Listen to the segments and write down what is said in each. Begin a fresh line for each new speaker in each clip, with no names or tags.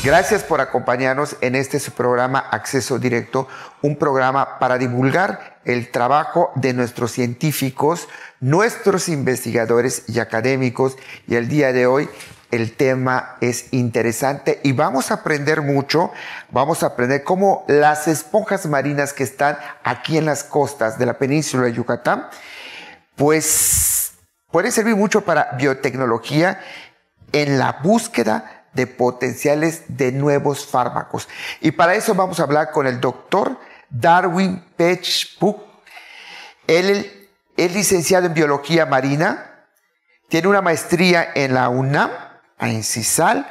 Gracias por acompañarnos en este su programa Acceso Directo, un programa para divulgar el trabajo de nuestros científicos, nuestros investigadores y académicos. Y el día de hoy el tema es interesante y vamos a aprender mucho. Vamos a aprender cómo las esponjas marinas que están aquí en las costas de la península de Yucatán, pues pueden servir mucho para biotecnología en la búsqueda de potenciales de nuevos fármacos. Y para eso vamos a hablar con el doctor Darwin Pech Buch. Él es licenciado en Biología Marina, tiene una maestría en la UNAM, en CISAL,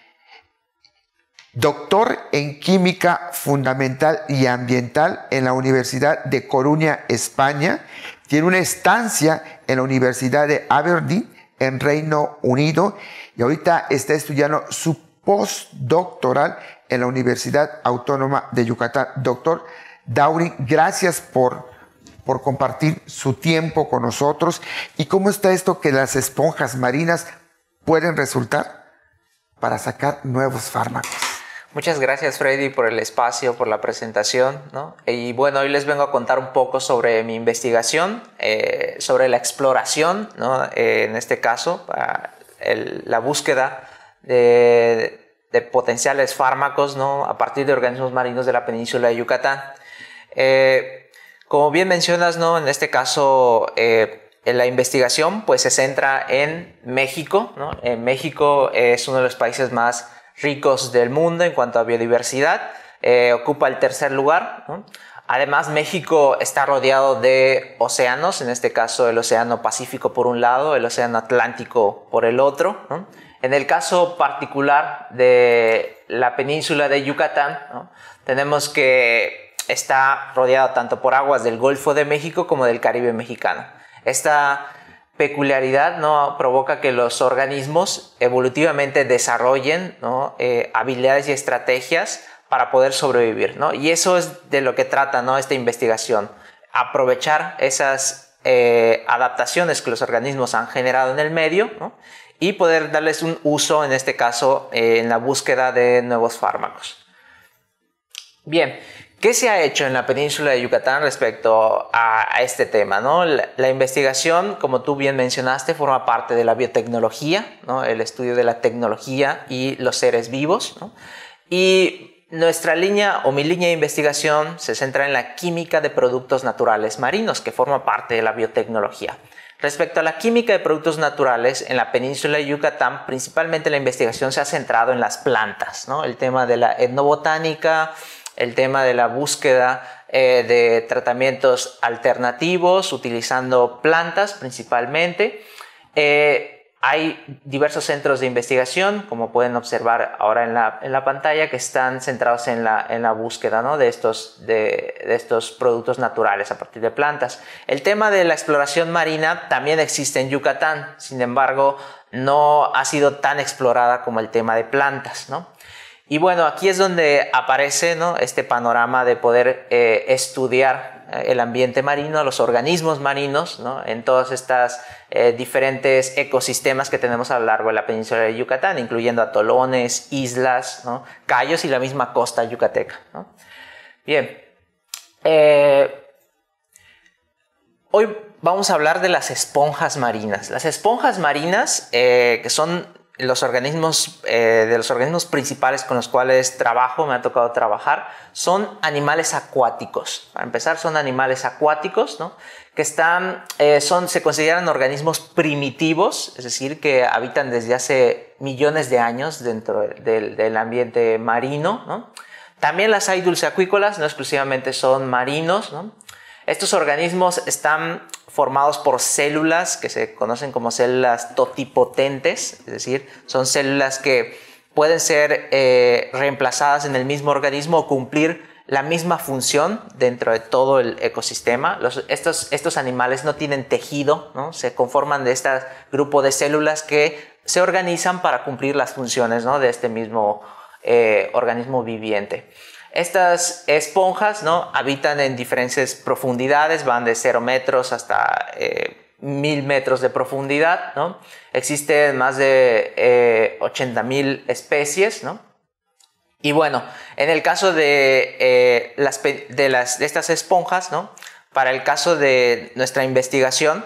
doctor en Química Fundamental y Ambiental en la Universidad de Coruña, España, tiene una estancia en la Universidad de Aberdeen, en Reino Unido, y ahorita está estudiando su postdoctoral en la Universidad Autónoma de Yucatán. Doctor Darwin, gracias por compartir su tiempo con nosotros. ¿Y cómo está esto que las esponjas marinas pueden resultar para sacar nuevos fármacos?
Muchas gracias, Freddy, por el espacio, por la presentación, ¿no? Y bueno, hoy les vengo a contar un poco sobre mi investigación, sobre la exploración, ¿no? En este caso, la búsqueda de potenciales fármacos, ¿no? A partir de organismos marinos de la península de Yucatán. Como bien mencionas, ¿no? En este caso, la investigación pues, se centra en México, ¿no? México es uno de los países más ricos del mundo en cuanto a biodiversidad, ocupa el tercer lugar, ¿no? Además, México está rodeado de océanos, en este caso el océano Pacífico por un lado, el océano Atlántico por el otro, ¿no? En el caso particular de la península de Yucatán, ¿no? Tenemos que está rodeado tanto por aguas del Golfo de México como del Caribe mexicano. Esta peculiaridad, ¿no? Provoca que los organismos evolutivamente desarrollen, ¿no? Habilidades y estrategias para poder sobrevivir, ¿no? Y eso es de lo que trata, ¿no? Esta investigación, aprovechar esas adaptaciones que los organismos han generado en el medio, ¿no? Y poder darles un uso, en este caso, en la búsqueda de nuevos fármacos. Bien, ¿qué se ha hecho en la península de Yucatán respecto a este tema, ¿no? La investigación, como tú bien mencionaste, forma parte de la biotecnología, ¿no? El estudio de la tecnología y los seres vivos, ¿no? Y nuestra línea o mi línea de investigación se centra en la química de productos naturales marinos, que forma parte de la biotecnología. Respecto a la química de productos naturales, en la península de Yucatán, principalmente la investigación se ha centrado en las plantas, ¿no? El tema de la etnobotánica, el tema de la búsqueda de tratamientos alternativos utilizando plantas principalmente. Hay diversos centros de investigación, como pueden observar ahora en la pantalla, que están centrados en la búsqueda, ¿no? de estos productos naturales a partir de plantas. El tema de la exploración marina también existe en Yucatán, sin embargo, no ha sido tan explorada como el tema de plantas, ¿no? Y bueno, aquí es donde aparece, ¿no? Este panorama de poder estudiar el ambiente marino, los organismos marinos, ¿no? En todas estas diferentes ecosistemas que tenemos a lo largo de la península de Yucatán, incluyendo atolones, islas, ¿no? Cayos y la misma costa yucateca, ¿no? Bien, hoy vamos a hablar de las esponjas marinas. Las esponjas marinas, que son de los organismos principales con los cuales me ha tocado trabajar, son animales acuáticos. Para empezar, son animales acuáticos, ¿no? Que se consideran organismos primitivos, es decir, que habitan desde hace millones de años dentro del ambiente marino, ¿no? También las hay dulceacuícolas, no exclusivamente son marinos, ¿no? Estos organismos están formados por células que se conocen como células totipotentes, es decir, son células que pueden ser reemplazadas en el mismo organismo o cumplir la misma función dentro de todo el ecosistema. Estos animales no tienen tejido, ¿no? Se conforman de este grupo de células que se organizan para cumplir las funciones, ¿no? De este mismo organismo viviente. Estas esponjas, ¿no? Habitan en diferentes profundidades, van de 0 metros hasta 1000 metros de profundidad, ¿no? Existen más de 80,000 especies, ¿no? Y bueno, en el caso de estas esponjas, ¿no? Para el caso de nuestra investigación,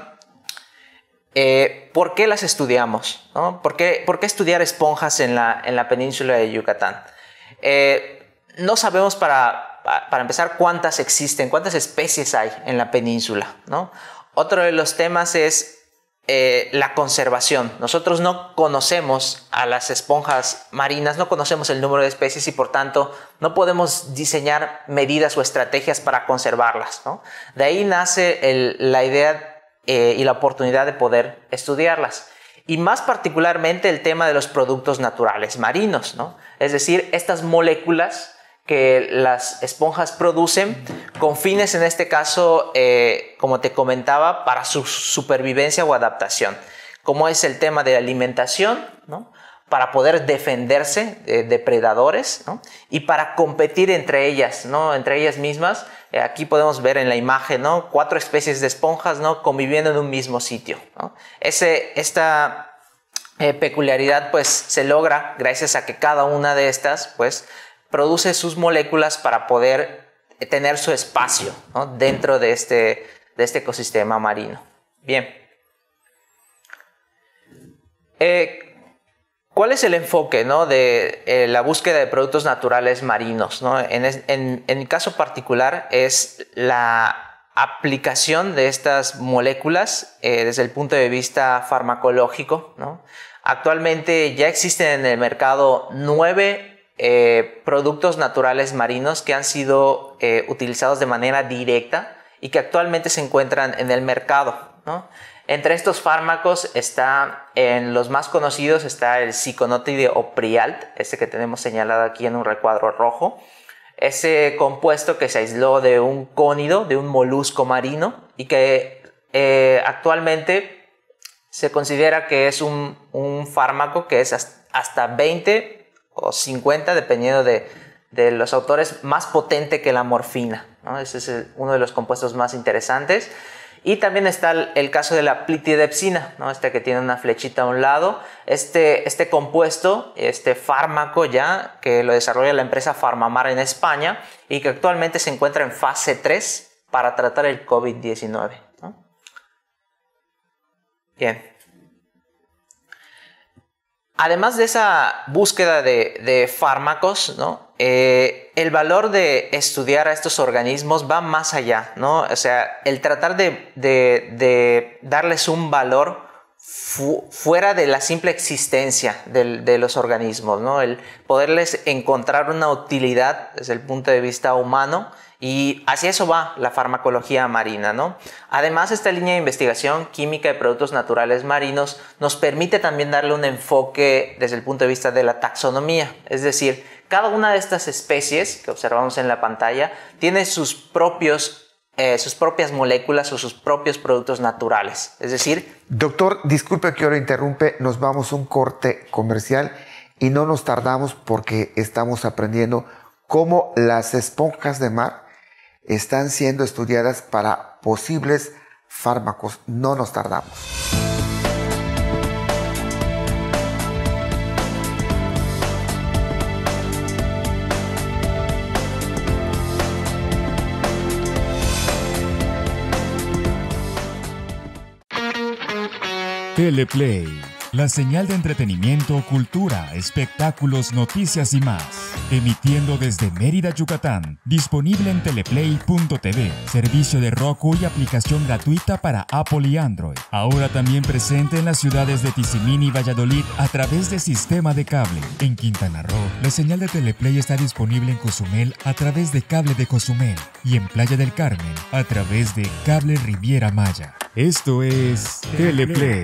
¿por qué las estudiamos, ¿no? ¿Por qué estudiar esponjas en la península de Yucatán? No sabemos para empezar cuántas existen, cuántas especies hay en la península, ¿no? Otro de los temas es la conservación. Nosotros no conocemos a las esponjas marinas, no conocemos el número de especies y por tanto no podemos diseñar medidas o estrategias para conservarlas, ¿no? De ahí nace la idea y la oportunidad de poder estudiarlas. Y más particularmente el tema de los productos naturales marinos, ¿no? Es decir, estas moléculas que las esponjas producen con fines, en este caso, como te comentaba, para su supervivencia o adaptación, como es el tema de alimentación, ¿no? Para poder defenderse de depredadores, ¿no? Y para competir entre ellas, ¿no? Entre ellas mismas. Aquí podemos ver en la imagen, ¿no? 4 especies de esponjas, ¿no? Conviviendo en un mismo sitio, ¿no? Esta peculiaridad pues se logra gracias a que cada una de estas pues produce sus moléculas para poder tener su espacio, ¿no? Dentro de este ecosistema marino. Bien. ¿Cuál es el enfoque, ¿no? de la búsqueda de productos naturales marinos, ¿no? En el caso particular es la aplicación de estas moléculas desde el punto de vista farmacológico, ¿no? Actualmente ya existen en el mercado 9 productos naturales marinos que han sido utilizados de manera directa y que actualmente se encuentran en el mercado, ¿no? Entre estos fármacos en los más conocidos está el Ciconotide Prialt, este que tenemos señalado aquí en un recuadro rojo. Ese compuesto que se aisló de un cónido, de un molusco marino, y que actualmente se considera que es un fármaco que es hasta 20 o 50, dependiendo de los autores, más potente que la morfina, ¿no? Ese es uno de los compuestos más interesantes. Y también está el caso de la plitidepsina, ¿no? Que tiene una flechita a un lado. Este compuesto, este fármaco ya, que lo desarrolla la empresa Farmamar en España y que actualmente se encuentra en fase 3 para tratar el COVID-19, ¿no? Bien. Además de esa búsqueda de fármacos, ¿no? El valor de estudiar a estos organismos va más allá, ¿no? O sea, el tratar de darles un valor fuera de la simple existencia de los organismos, ¿no? El poderles encontrar una utilidad desde el punto de vista humano. Y hacia eso va la farmacología marina, ¿no? Además, esta línea de investigación química de productos naturales marinos nos permite también darle un enfoque desde el punto de vista de la taxonomía. Es decir, cada una de estas especies que observamos en la pantalla tiene sus propias moléculas o sus propios productos naturales. Es decir...
Doctor, disculpe que yo lo interrumpe, nos vamos a un corte comercial y no nos tardamos porque estamos aprendiendo cómo las esponjas de mar están siendo estudiadas para posibles fármacos. No nos tardamos.
Teleplay, la señal de entretenimiento, cultura, espectáculos, noticias y más. Emitiendo desde Mérida, Yucatán. Disponible en teleplay.tv. Servicio de Roku y aplicación gratuita para Apple y Android. Ahora también presente en las ciudades de Tizimín y Valladolid a través de sistema de cable. En Quintana Roo, la señal de Teleplay está disponible en Cozumel a través de cable de Cozumel y en Playa del Carmen a través de cable Riviera Maya. Esto es Teleplay.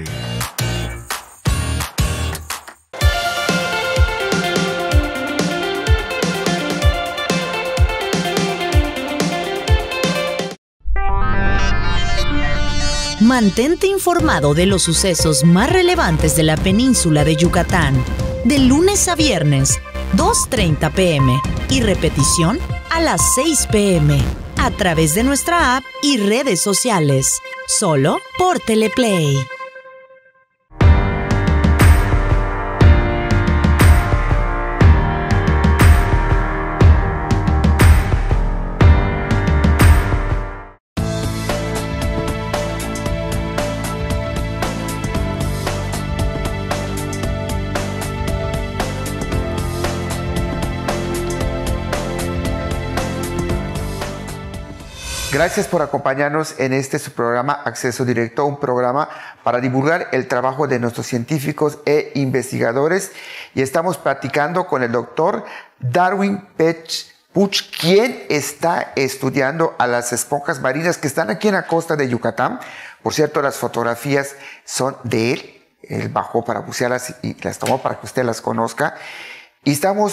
Mantente informado de los sucesos más relevantes de la península de Yucatán, de lunes a viernes, 2:30 p.m. y repetición a las 6 p.m. a través de nuestra app y redes sociales, solo por Teleplay.
Gracias por acompañarnos en su programa Acceso Directo, un programa para divulgar el trabajo de nuestros científicos e investigadores. Y estamos platicando con el doctor Darwin Puch, quien está estudiando a las esponjas marinas que están aquí en la costa de Yucatán. Por cierto, las fotografías son de él. Él bajó para bucearlas y las tomó para que usted las conozca. Y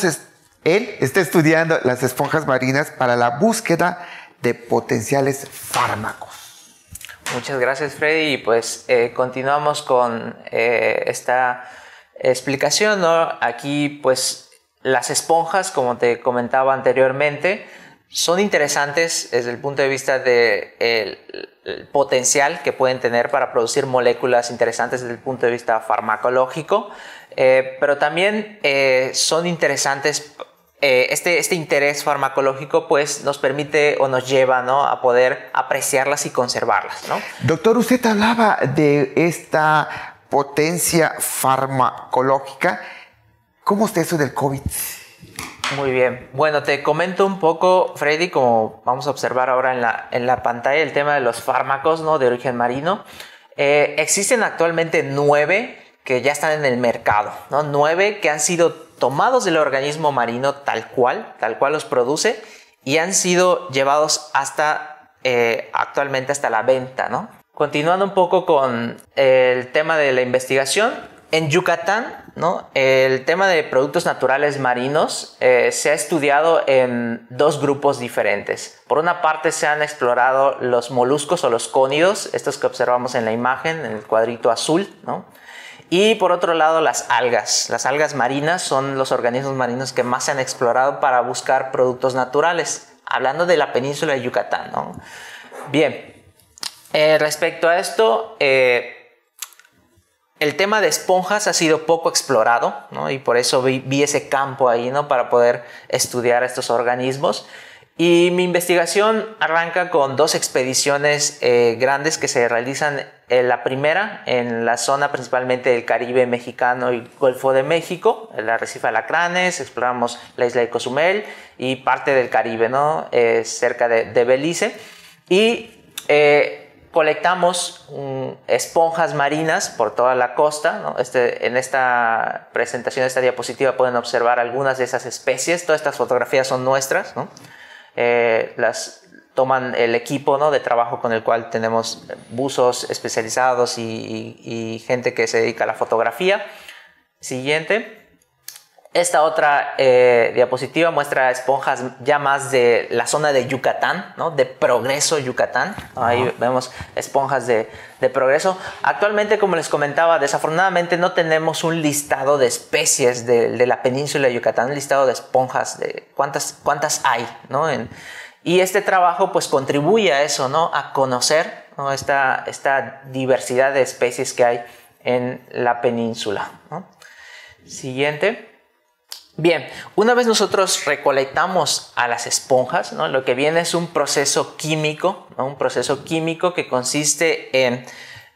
él está estudiando las esponjas marinas para la búsqueda de potenciales fármacos.
Muchas gracias, Freddy. Y pues continuamos con esta explicación, ¿no? Aquí pues las esponjas, como te comentaba anteriormente, son interesantes desde el punto de vista del potencial que pueden tener para producir moléculas interesantes desde el punto de vista farmacológico, pero también son interesantes. Este interés farmacológico pues nos permite o nos lleva, ¿no?, a poder apreciarlas y conservarlas, ¿no?
Doctor, usted hablaba de esta potencia farmacológica. ¿Cómo está eso del COVID?
Muy bien. Bueno, te comento un poco, Freddy, como vamos a observar ahora en la pantalla, el tema de los fármacos, ¿no?, de origen marino. Existen actualmente 9 que ya están en el mercado, ¿no? 9 que han sido tomados del organismo marino tal cual los produce y han sido llevados hasta actualmente hasta la venta, ¿no? Continuando un poco con el tema de la investigación, en Yucatán, ¿no?, el tema de productos naturales marinos se ha estudiado en 2 grupos diferentes. Por una parte se han explorado los moluscos o los cónidos, estos que observamos en la imagen, en el cuadrito azul, ¿no? Y por otro lado las algas. Las algas marinas son los organismos marinos que más se han explorado para buscar productos naturales, hablando de la península de Yucatán, ¿no? Bien, respecto a esto, el tema de esponjas ha sido poco explorado, ¿no? Y por eso vi ese campo ahí, ¿no?, para poder estudiar estos organismos. Y mi investigación arranca con 2 expediciones grandes que se realizan. La primera en la zona principalmente del Caribe mexicano y Golfo de México, el arrecife de Alacranes, exploramos la isla de Cozumel y parte del Caribe, ¿no?, cerca de Belice. Y colectamos esponjas marinas por toda la costa, ¿no? En esta presentación, esta diapositiva, pueden observar algunas de esas especies. Todas estas fotografías son nuestras, ¿no? Las toman el equipo, ¿no?, de trabajo con el cual tenemos buzos especializados y gente que se dedica a la fotografía. Siguiente. Esta otra diapositiva muestra esponjas ya más de la zona de Yucatán, ¿no?, de Progreso, Yucatán. Ahí vemos esponjas de Progreso. Actualmente, como les comentaba, desafortunadamente no tenemos un listado de especies de la península de Yucatán, un listado de esponjas, de cuántas hay, ¿no? Y este trabajo pues contribuye a eso, ¿no?, a conocer, ¿no?, esta diversidad de especies que hay en la península, ¿no? Siguiente. Bien, una vez nosotros recolectamos a las esponjas, ¿no?, lo que viene es un proceso químico, ¿no?, un proceso químico que consiste en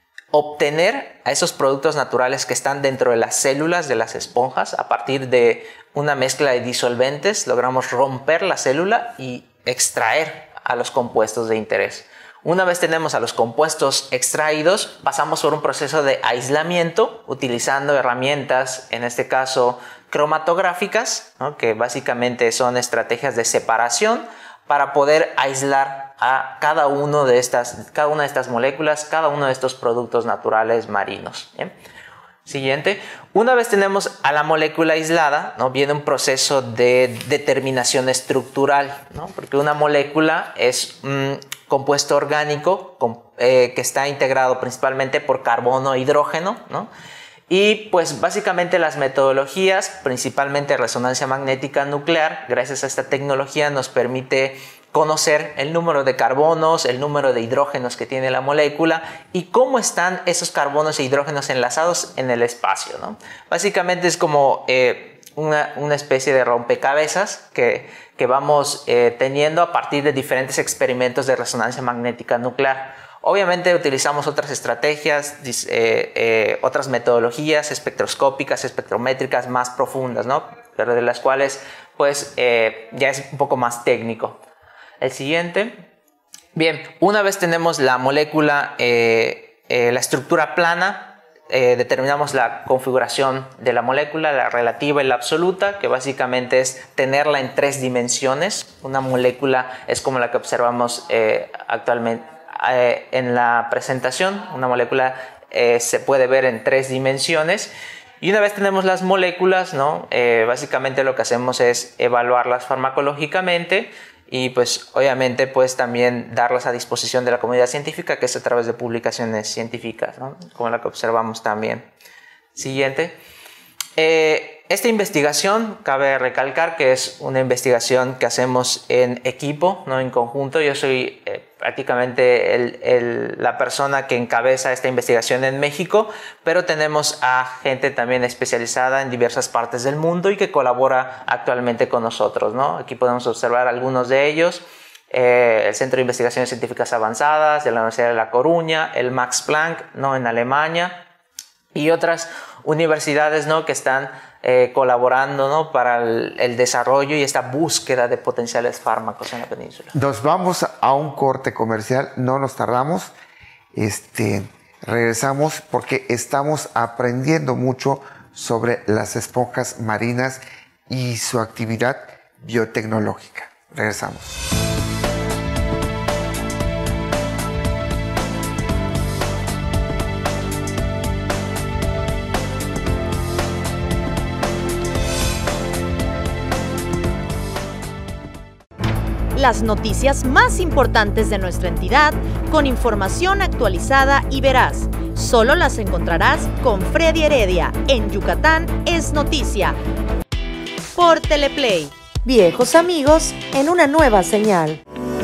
obtener a esos productos naturales que están dentro de las células de las esponjas. A partir de una mezcla de disolventes logramos romper la célula y extraer a los compuestos de interés. Una vez tenemos a los compuestos extraídos, pasamos por un proceso de aislamiento utilizando herramientas, en este caso cromatográficas, ¿no?, que básicamente son estrategias de separación para poder aislar a cada una de estas moléculas, cada uno de estos productos naturales marinos. ¿Bien? Siguiente. Una vez tenemos a la molécula aislada, ¿no?, viene un proceso de determinación estructural, ¿no?, porque una molécula es un compuesto orgánico que está integrado principalmente por carbono e hidrógeno, ¿no? Y pues básicamente las metodologías, principalmente resonancia magnética nuclear, gracias a esta tecnología nos permite conocer el número de carbonos, el número de hidrógenos que tiene la molécula y cómo están esos carbonos e hidrógenos enlazados en el espacio, ¿no? Básicamente es como una especie de rompecabezas que vamos teniendo a partir de diferentes experimentos de resonancia magnética nuclear. Obviamente utilizamos otras estrategias, otras metodologías espectroscópicas, espectrométricas más profundas, ¿no?, pero de las cuales pues ya es un poco más técnico. El siguiente. Bien, una vez tenemos la molécula, la estructura plana, determinamos la configuración de la molécula, la relativa y la absoluta, que básicamente es tenerla en 3 dimensiones. Una molécula es como la que observamos actualmente en la presentación. Una molécula se puede ver en 3 dimensiones. Y una vez tenemos las moléculas, ¿no? Básicamente lo que hacemos es evaluarlas farmacológicamente y pues obviamente pues también darlas a disposición de la comunidad científica, que es a través de publicaciones científicas, ¿no? Como la que observamos también. Siguiente. Esta investigación, cabe recalcar que es una investigación que hacemos en equipo, no en conjunto. Yo soy prácticamente la persona que encabeza esta investigación en México, pero tenemos a gente también especializada en diversas partes del mundo y que colabora actualmente con nosotros, ¿no? Aquí podemos observar algunos de ellos. El Centro de Investigaciones Científicas Avanzadas de la Universidad de La Coruña, el Max Planck, ¿no? En Alemania, y otras universidades, ¿no? Que están colaborando, ¿no? Para el desarrollo y esta búsqueda de potenciales fármacos en la península.
Nos vamos a un corte comercial, no nos tardamos. Regresamos porque estamos aprendiendo mucho sobre las esponjas marinas y su actividad biotecnológica. Regresamos.
Las noticias más importantes de nuestra entidad con información actualizada y veraz. Solo las encontrarás con Freddy Heredia en Yucatán es Noticia. Por Teleplay. Viejos amigos en una nueva señal.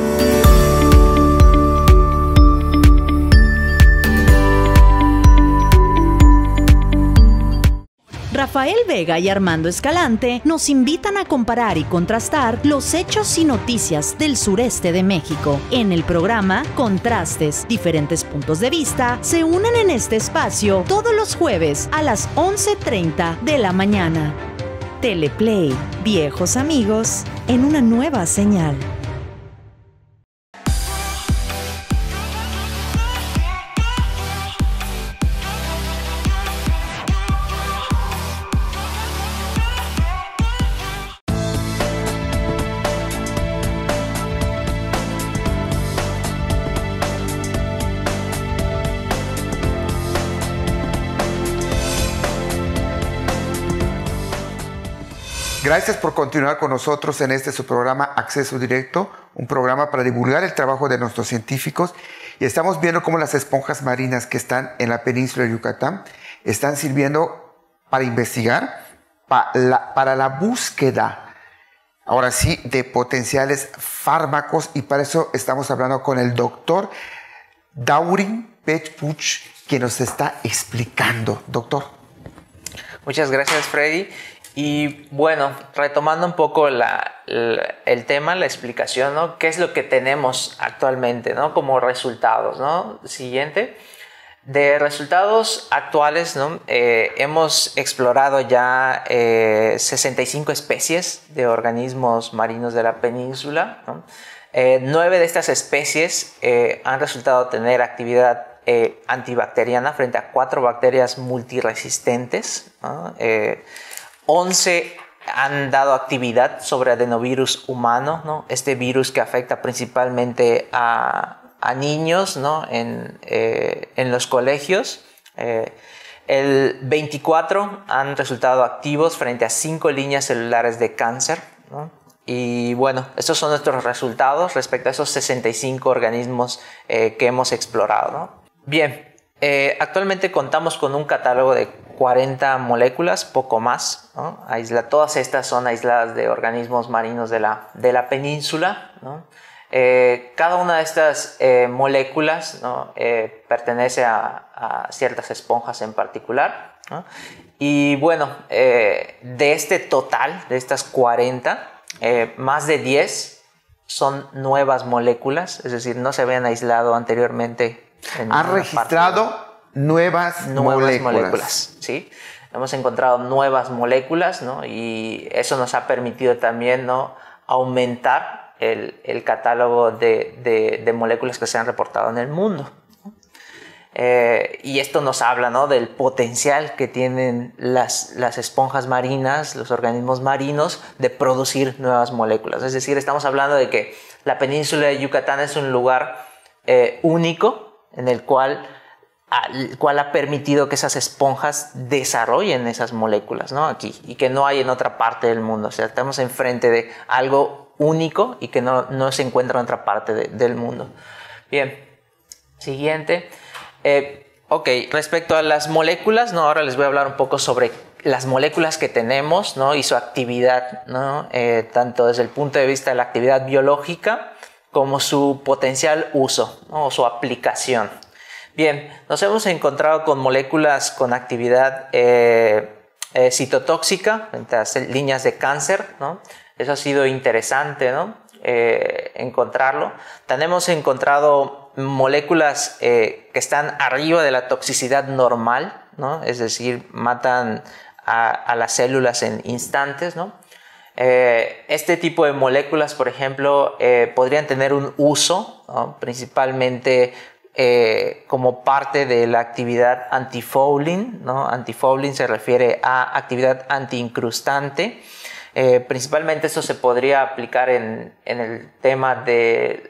Rafael Vega y Armando Escalante nos invitan a comparar y contrastar los hechos y noticias del sureste de México. En el programa Contrastes, diferentes puntos de vista se unen en este espacio todos los jueves a las 11:30 de la mañana. Teleplay, viejos amigos en una nueva señal.
Gracias por continuar con nosotros en su programa Acceso Directo, un programa para divulgar el trabajo de nuestros científicos. Y estamos viendo cómo las esponjas marinas que están en la península de Yucatán están sirviendo para investigar, para la búsqueda, ahora sí, de potenciales fármacos. Y para eso estamos hablando con el doctor Daurin Pechpuch, quien nos está explicando. Doctor.
Muchas gracias, Freddy. Y bueno, retomando un poco el tema, la explicación, ¿no? ¿Qué es lo que tenemos actualmente, ¿no? Como resultados, ¿no? Siguiente. De resultados actuales, ¿no? Hemos explorado ya 65 especies de organismos marinos de la península, ¿no? 9 de estas especies han resultado tener actividad antibacteriana frente a 4 bacterias multiresistentes, ¿no? 11 han dado actividad sobre adenovirus humano, ¿no? Este virus que afecta principalmente a niños, ¿no? En los colegios. El 24 han resultado activos frente a 5 líneas celulares de cáncer, ¿no? Y bueno, estos son nuestros resultados respecto a esos 65 organismos que hemos explorado, ¿no? Bien, actualmente contamos con un catálogo de 40 moléculas, poco más, ¿no? Todas estas son aisladas de organismos marinos de la península, ¿no? Cada una de estas moléculas, ¿no? Pertenece a ciertas esponjas en particular, ¿no? Y bueno, de este total, de estas 40, más de 10 son nuevas moléculas, es decir, no se habían aislado anteriormente.
¿Han registrado nuevas moléculas?
Sí, hemos encontrado nuevas moléculas, ¿no? Y eso nos ha permitido también, ¿no? Aumentar el catálogo de moléculas que se han reportado en el mundo. Y esto nos habla, ¿no?, del potencial que tienen las esponjas marinas, los organismos marinos, de producir nuevas moléculas. Es decir, estamos hablando de que la península de Yucatán es un lugar único en el cual ha permitido que esas esponjas desarrollen esas moléculas, ¿no?, aquí, y que no hay en otra parte del mundo. O sea, estamos enfrente de algo único y que no se encuentra en otra parte del mundo. Bien, siguiente. Ok, respecto a las moléculas, ¿no?, ahora les voy a hablar un poco sobre las moléculas que tenemos, ¿no?, y su actividad, ¿no?, tanto desde el punto de vista de la actividad biológica como su potencial uso, ¿no?, o su aplicación. Bien, nos hemos encontrado con moléculas con actividad citotóxica frente a líneas de cáncer, ¿no? Eso ha sido interesante, ¿no?, encontrarlo. También hemos encontrado moléculas que están arriba de la toxicidad normal, ¿no?, es decir, matan a las células en instantes, ¿no? Este tipo de moléculas, por ejemplo, podrían tener un uso, ¿no?, principalmente como parte de la actividad antifouling, ¿no? Antifouling se refiere a actividad antiincrustante. Principalmente esto se podría aplicar en el tema de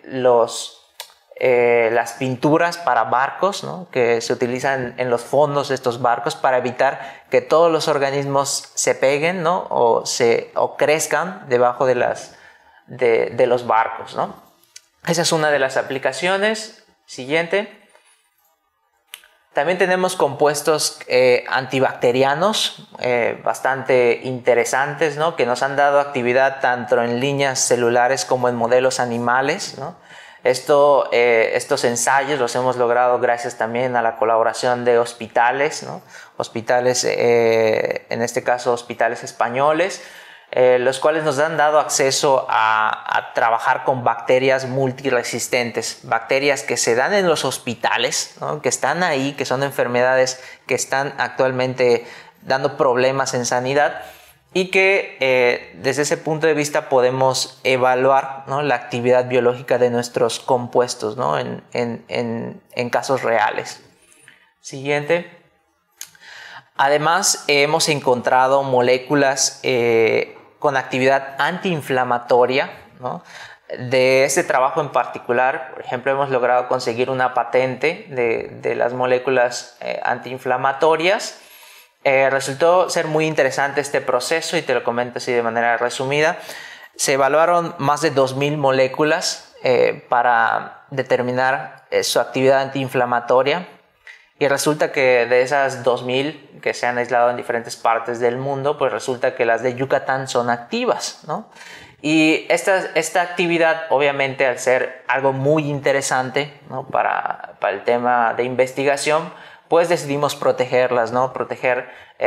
las pinturas para barcos, ¿no?, que se utilizan en los fondos de estos barcos para evitar que todos los organismos se peguen, ¿no?, o crezcan debajo de los barcos, ¿no? Esa es una de las aplicaciones. Siguiente. También tenemos compuestos antibacterianos bastante interesantes, ¿no?, que nos han dado actividad tanto en líneas celulares como en modelos animales, ¿no? Estos ensayos los hemos logrado gracias también a la colaboración de hospitales, ¿no?, hospitales, en este caso hospitales españoles, los cuales nos han dado acceso a trabajar con bacterias multiresistentes, bacterias que se dan en los hospitales, ¿no?, que están ahí, que son enfermedades que están actualmente dando problemas en sanidad, y que desde ese punto de vista podemos evaluar, ¿no?, la actividad biológica de nuestros compuestos, ¿no?, en casos reales. Siguiente. Además, hemos encontrado moléculas con actividad antiinflamatoria, ¿no? De este trabajo en particular, por ejemplo, hemos logrado conseguir una patente de las moléculas antiinflamatorias. Resultó ser muy interesante este proceso y te lo comento así de manera resumida. Se evaluaron más de 2.000 moléculas para determinar su actividad antiinflamatoria, y resulta que de esas 2.000 que se han aislado en diferentes partes del mundo, pues resulta que las de Yucatán son activas, ¿no? Y esta actividad, obviamente, al ser algo muy interesante, ¿no?, para el tema de investigación, pues decidimos protegerlas, ¿no?, proteger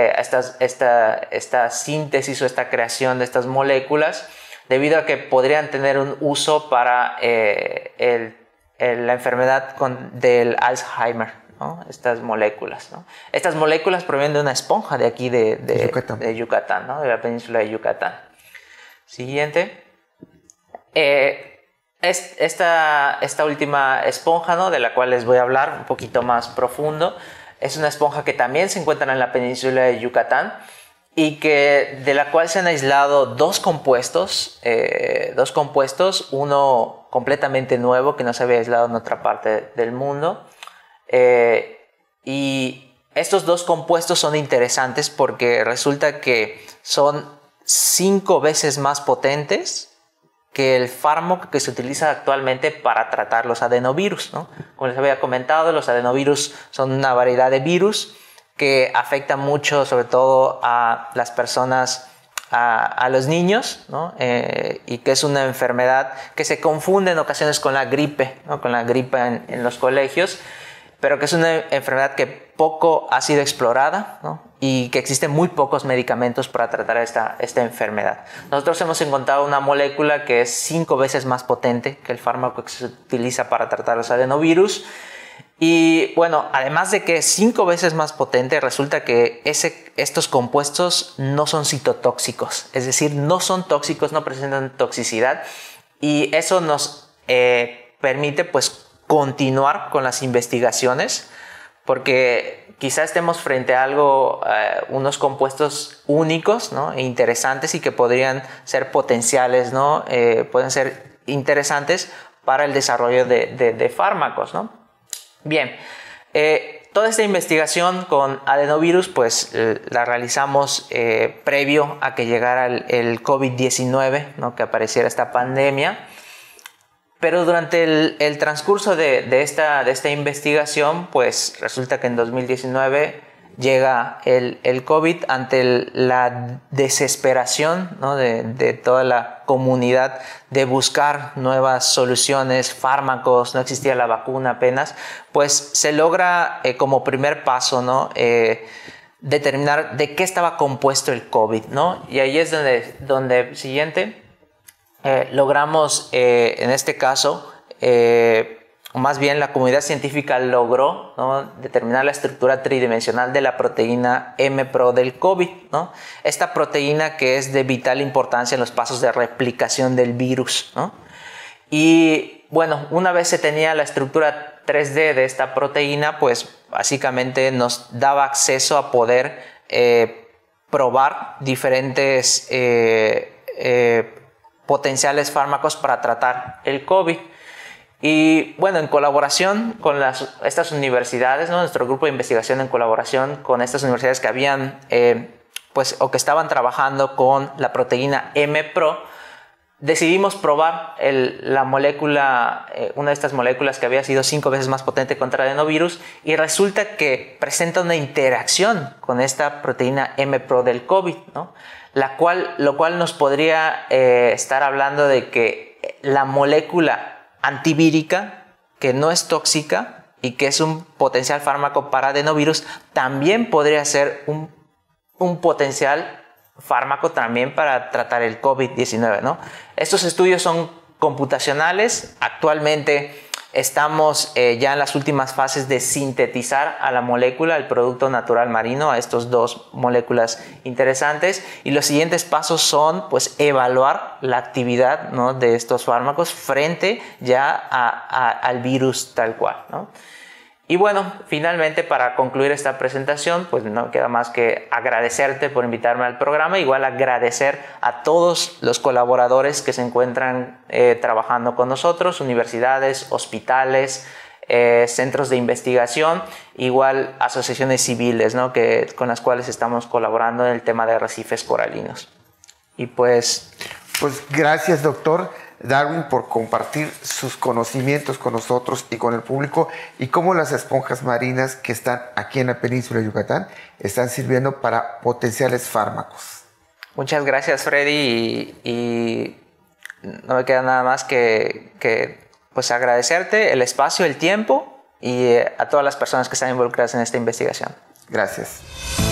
esta síntesis o esta creación de estas moléculas, debido a que podrían tener un uso para la enfermedad del Alzheimer, ¿no?, estas moléculas, ¿no? Estas moléculas provienen de una esponja de aquí de Yucatán, ¿no?, de la península de Yucatán. Siguiente. Esta última esponja, ¿no?, de la cual les voy a hablar un poquito más profundo, es una esponja que también se encuentra en la península de Yucatán y de la cual se han aislado dos compuestos, uno completamente nuevo que no se había aislado en otra parte del mundo. Y estos dos compuestos son interesantes porque resulta que son 5 veces más potentes que el fármaco que se utiliza actualmente para tratar los adenovirus, ¿no? Como les había comentado, los adenovirus son una variedad de virus que afectan mucho, sobre todo a las personas, a los niños, ¿no? Y que es una enfermedad que se confunde en ocasiones con la gripe, ¿no?, con la gripe en los colegios, pero que es una enfermedad que poco ha sido explorada, ¿no?, y que existen muy pocos medicamentos para tratar esta enfermedad. Nosotros hemos encontrado una molécula que es 5 veces más potente que el fármaco que se utiliza para tratar los adenovirus. Y bueno, además de que es 5 veces más potente, resulta que estos compuestos no son citotóxicos, es decir, no son tóxicos, no presentan toxicidad, y eso nos permite pues continuar con las investigaciones, porque quizás estemos frente a algo, unos compuestos únicos, ¿no? E interesantes y que podrían ser potenciales, ¿no? Pueden ser interesantes para el desarrollo de fármacos, ¿no? Bien, toda esta investigación con adenovirus pues la realizamos previo a que llegara el COVID-19, ¿no? Que apareciera esta pandemia. Pero durante el transcurso de esta investigación, pues resulta que en 2019 llega el COVID ante la desesperación, ¿no? de toda la comunidad de buscar nuevas soluciones, fármacos, no existía la vacuna apenas, pues se logra como primer paso, ¿no? Determinar de qué estaba compuesto el COVID, ¿no? Y ahí es donde siguiente, logramos, en este caso, más bien la comunidad científica logró, ¿no? determinar la estructura tridimensional de la proteína M-Pro del COVID, ¿no? Esta proteína que es de vital importancia en los pasos de replicación del virus, ¿no? Y bueno, una vez se tenía la estructura 3D de esta proteína, pues básicamente nos daba acceso a poder probar diferentes potenciales fármacos para tratar el COVID. Y bueno, en colaboración con estas universidades, ¿no? Nuestro grupo de investigación en colaboración con estas universidades que habían pues, o que estaban trabajando con la proteína M-Pro, decidimos probar la molécula, una de estas moléculas que había sido 5 veces más potente contra adenovirus, y resulta que presenta una interacción con esta proteína M-Pro del COVID, ¿no? Lo cual nos podría estar hablando de que la molécula antivírica, que no es tóxica y que es un potencial fármaco para adenovirus, también podría ser un potencial fármaco también para tratar el COVID-19, ¿no? Estos estudios son computacionales. Actualmente estamos ya en las últimas fases de sintetizar a la molécula, el producto natural marino, a estas dos moléculas interesantes, y los siguientes pasos son pues evaluar la actividad, ¿no? de estos fármacos frente ya al virus tal cual, ¿no? Y bueno, finalmente para concluir esta presentación, pues no queda más que agradecerte por invitarme al programa, igual agradecer a todos los colaboradores que se encuentran trabajando con nosotros, universidades, hospitales, centros de investigación, igual asociaciones civiles, ¿no? con las cuales estamos colaborando en el tema de arrecifes coralinos. Y pues
gracias, doctor Darwin, por compartir sus conocimientos con nosotros y con el público, y cómo las esponjas marinas que están aquí en la península de Yucatán están sirviendo para potenciales fármacos.
Muchas gracias, Freddy, y no me queda nada más que pues agradecerte el espacio, el tiempo, y a todas las personas que están involucradas en esta investigación.
Gracias.